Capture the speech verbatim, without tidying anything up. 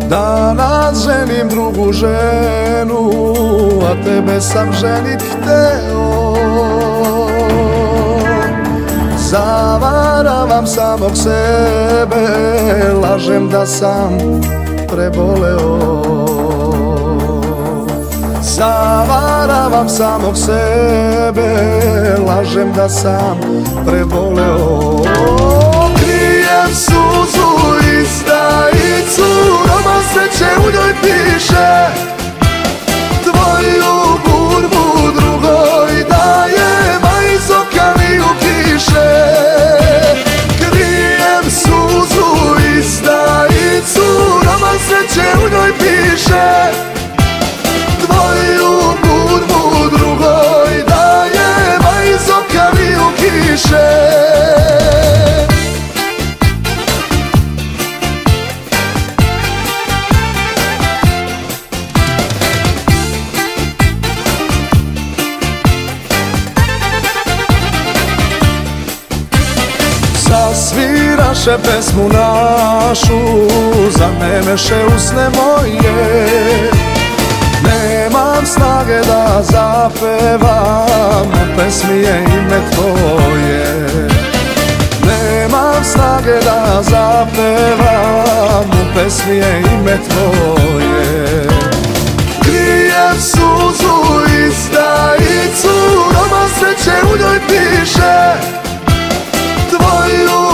Danas ženim drugu ženu, a tebe sam ženit hteo. Zavaravam samog sebe, lažem da sam preboleo. Zavaravam samog sebe, lažem da sam preboleo. Krijem suzu izdajicu, roman sreće u njoj piše. Tvoju burbu drugoj dajem, a iz oka mi ukiše. Krijem suzu izdajicu, roman sreće u njoj piše. Tvoju burbu drugoj dajem, a iz oka mi ukiše. Zasviraše pesmu našu, zanemeše usne moje. Nemam snage da zapevam, u pesmi je ime tvoje. Nemam snage da zapevam, u pesmi je ime tvoje. Krijem suzu izdajicu, roman sreće u njoj piše. Tvoju